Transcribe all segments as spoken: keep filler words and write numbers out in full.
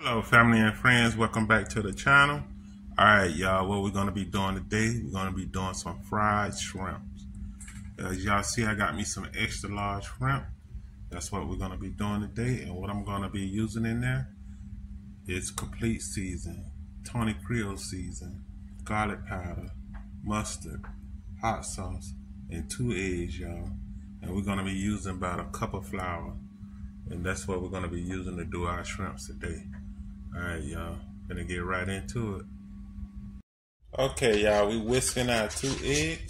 Hello family and friends, welcome back to the channel. Alright y'all, what we're going to be doing today, we're going to be doing some fried shrimps. As y'all see, I got me some extra large shrimp. That's what we're going to be doing today, and what I'm going to be using in there is complete season, Tony Creole season, garlic powder, mustard, hot sauce, and two eggs, y'all. And we're going to be using about a cup of flour, and that's what we're going to be using to do our shrimps today. Alright y'all, gonna get right into it. Okay y'all, we whisking our two eggs.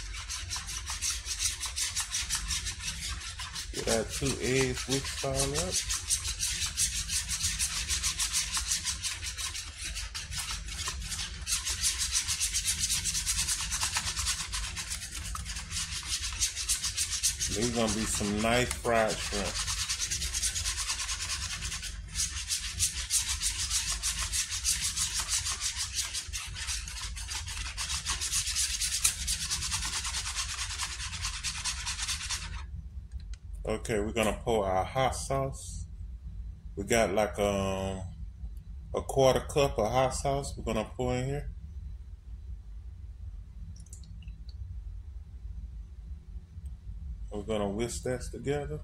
Get our two eggs whisked all up. These gonna be some nice fried shrimp. Okay, we're gonna pour our hot sauce. We got like um a quarter cup of hot sauce we're gonna pour in here. We're gonna whisk that together.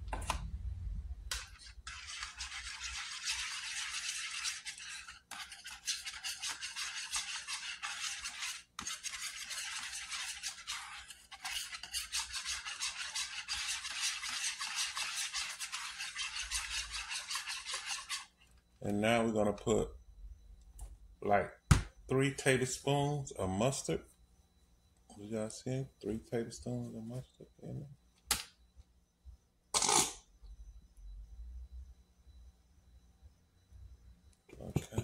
And now we're gonna put like three tablespoons of mustard. You guys see? Three tablespoons of mustard in it. Okay.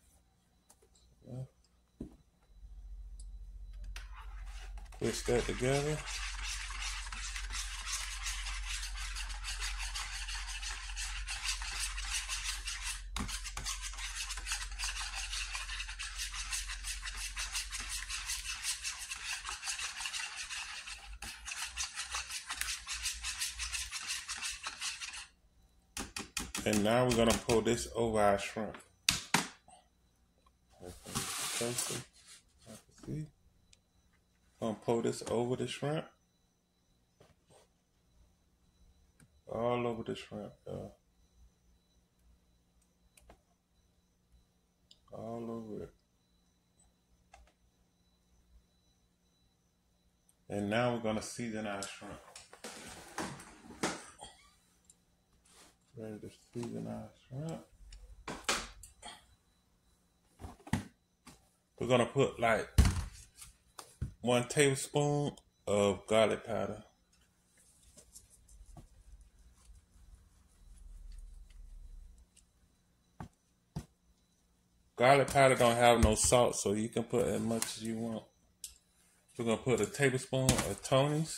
Whisk that together. And now we're gonna pour this over our shrimp. See? Gonna pour this over the shrimp. All over the shrimp, y'all. All over it. And now we're gonna season our shrimp. Ready to season our shrimp. We're gonna put like one tablespoon of garlic powder. Garlic powder don't have no salt, so you can put as much as you want. We're gonna put a tablespoon of Tony's.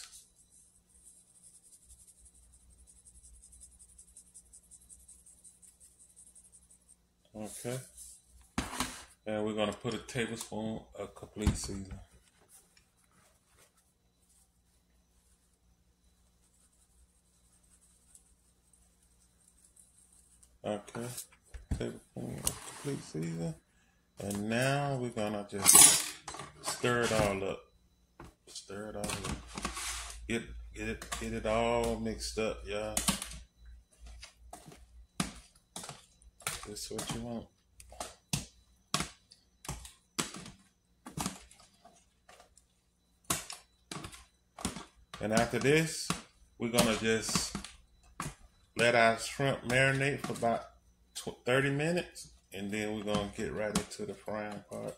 Okay. And we're gonna put a tablespoon of complete season. Okay. Tablespoon of complete season. And now we're gonna just stir it all up. Stir it all up. Get get it get it all mixed up, y'all. That's what you want. And after this, we're gonna just let our shrimp marinate for about thirty minutes, and then we're gonna get right into the frying part.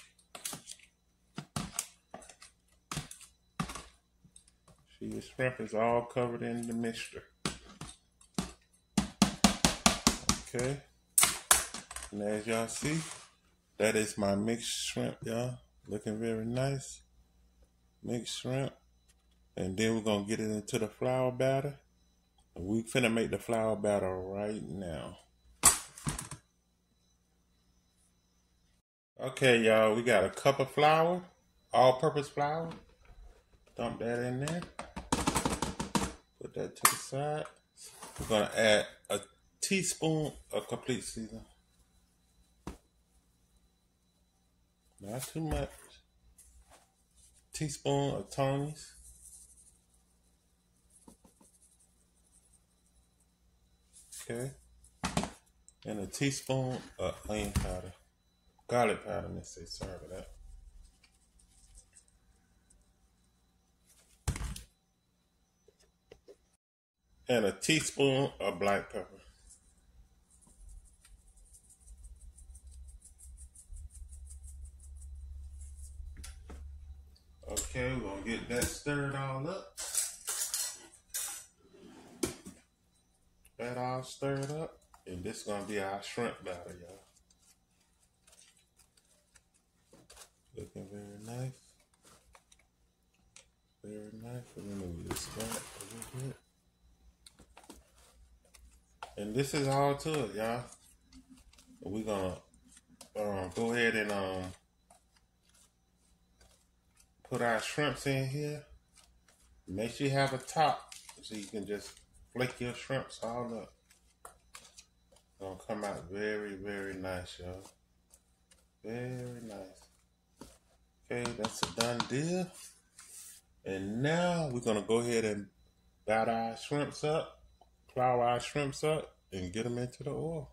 See, the shrimp is all covered in the mixture. Okay. And as y'all see, that is my mixed shrimp, y'all. Looking very nice. Mixed shrimp. And then we're gonna get it into the flour batter. And we finna make the flour batter right now. Okay, y'all, we got a cup of flour, all-purpose flour. Dump that in there. Put that to the side. We're gonna add a teaspoon of complete season. Not too much. Teaspoon of Tony's. Okay. And a teaspoon of onion powder. Garlic powder, let's say, sorry about that. And a teaspoon of black pepper. Okay, we're gonna get that stirred all up. That all stirred up. And this is gonna be our shrimp batter, y'all. Looking very nice. Very nice. Let me move this back a little bit. And this is all to it, y'all. We're gonna um, go ahead and um, put our shrimps in here. Make sure you have a top so you can just flake your shrimps all up. It's gonna come out very, very nice, y'all. Very nice. Okay, that's a done deal. And now we're gonna go ahead and batter our shrimps up, flour our shrimps up, and get them into the oil.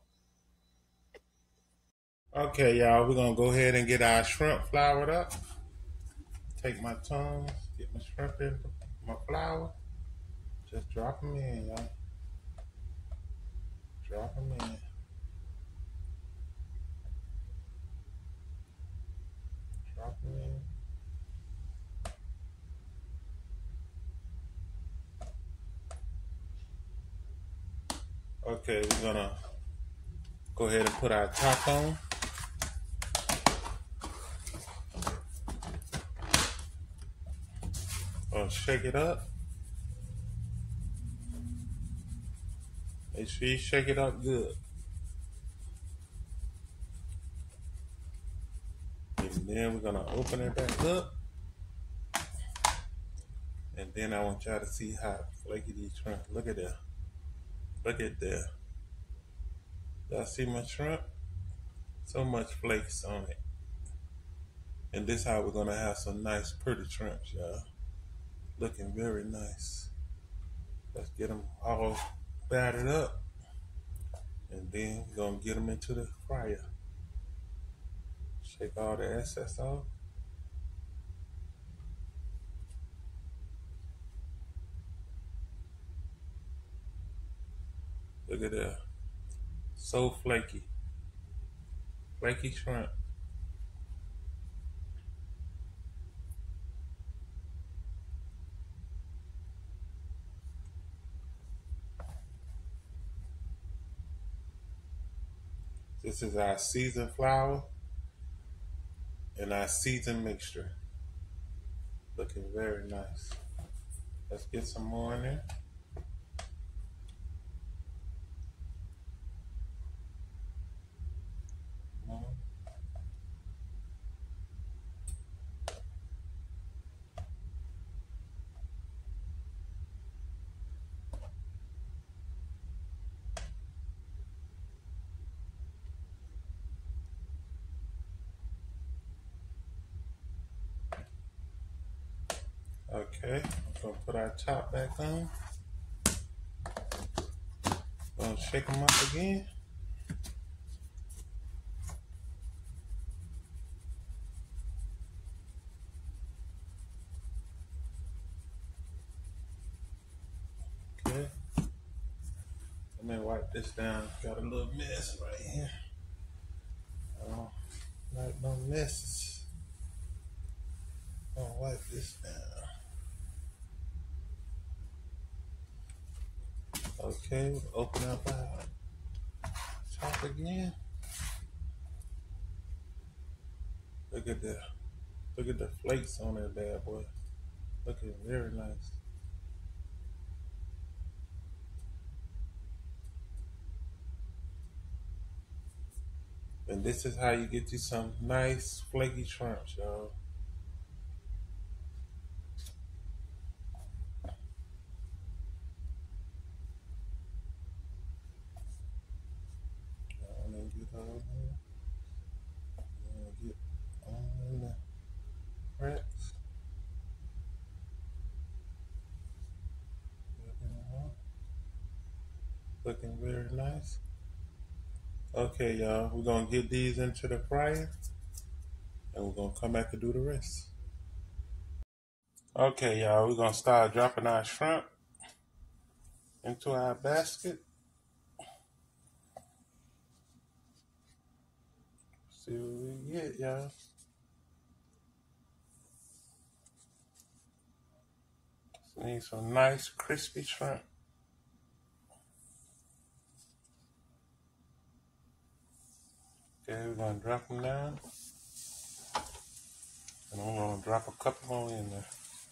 Okay, y'all, we're gonna go ahead and get our shrimp floured up. Take my tongs, get my shrimp in my flour. Just drop them in, y'all. Drop them in. Drop them in. Okay, we're gonna go ahead and put our top on. Gonna shake it up. Make sure you shake it up good. And then we're gonna open it back up. And then I want y'all to see how flaky these shrimp. Look at that. Look at that. Y'all see my shrimp? So much flakes on it. And this is how we're gonna have some nice pretty shrimps, y'all. Looking very nice. Let's get them all battered up. And then we're gonna get them into the fryer. Shake all the excess off. Look at that. So flaky. Flaky shrimp. This is our seasoned flour and our seasoned mixture. Looking very nice. Let's get some more in there. More. Okay, I'm gonna put our top back on. Gonna shake them up again. Okay. Let me wipe this down. Got a little mess right here. I don't like no messes. I'll wipe this down. Okay, we'll open up our top again. Look at the look at the flakes on that bad boy. Looking very nice. And this is how you get you some nice flaky shrimps, y'all. Get all Okay, y'all, we're gonna get these into the fryer and we're gonna come back and do the rest. Okay, y'all, we're gonna start dropping our shrimp into our basket. See what we get, y'all. Need some nice crispy shrimp. Okay, we're gonna drop them down. And I'm gonna drop a couple more in there.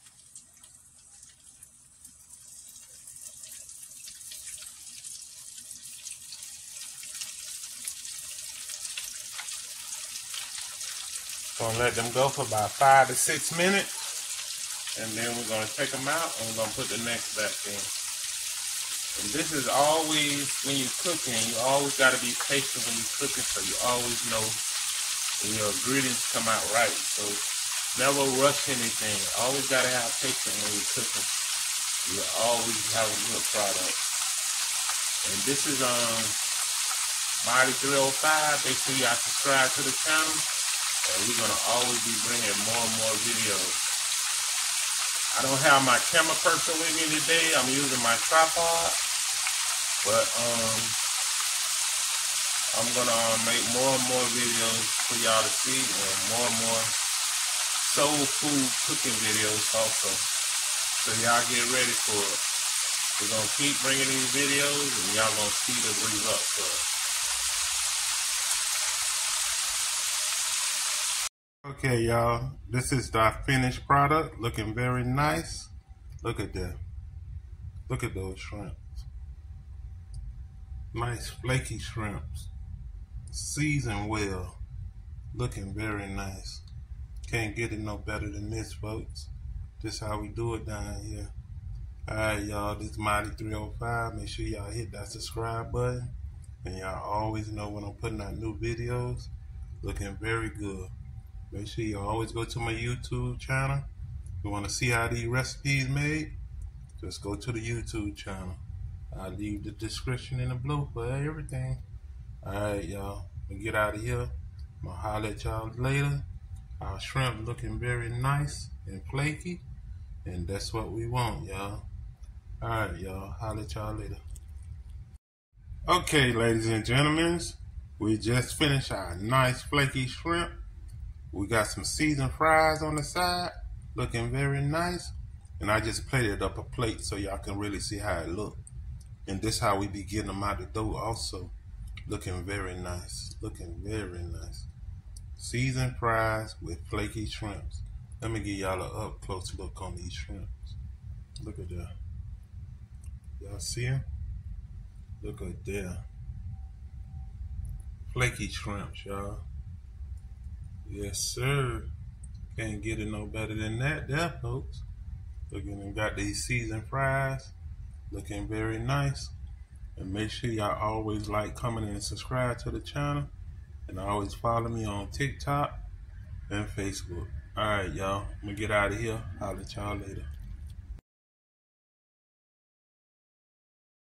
Gonna let them go for about five to six minutes. And then we're gonna take them out and we're gonna put the next back in. And this is always, when you're cooking, you always gotta be patient when you're cooking so you always know when your ingredients come out right. So never rush anything. Always gotta have patience when you're cooking. You'll always have a good product. And this is um Marty three oh five. Make sure y'all subscribe to the channel. And we're gonna always be bringing more and more videos. I don't have my camera person with me today. I'm using my tripod, but um, I'm gonna uh, make more and more videos for y'all to see, and more and more soul food cooking videos also. So y'all get ready for it. We're gonna keep bringing these videos, and y'all gonna see the results of it. Okay, y'all, this is the finished product, looking very nice. Look at that. Look at those shrimps. Nice flaky shrimps. Seasoned well. Looking very nice. Can't get it no better than this, folks. This is how we do it down here. Alright, y'all, this is Marty three oh five. Make sure y'all hit that subscribe button. And y'all always know when I'm putting out new videos. Looking very good. Make sure you always go to my YouTube channel. If you want to see how these recipes made, just go to the YouTube channel. I'll leave the description in the below for everything. Alright, y'all. I'm gonna get out of here. I'm gonna holler at y'all later. Our shrimp looking very nice and flaky. And that's what we want, y'all. Alright, y'all. Holler at y'all later. Okay, ladies and gentlemen. We just finished our nice flaky shrimp. We got some seasoned fries on the side, looking very nice. And I just plated up a plate so y'all can really see how it look. And this how we be getting them out the door also. Looking very nice, looking very nice. Seasoned fries with flaky shrimps. Let me give y'all an up close look on these shrimps. Look at that. Y'all see them? Look at that. Flaky shrimps, y'all. Yes, sir. Can't get it no better than that there, folks. Looking and got these seasoned fries. Looking very nice. And make sure y'all always like, comment, and subscribe to the channel. And always follow me on TikTok and Facebook. Alright, y'all. I'm going to get out of here. I'll let y'all later.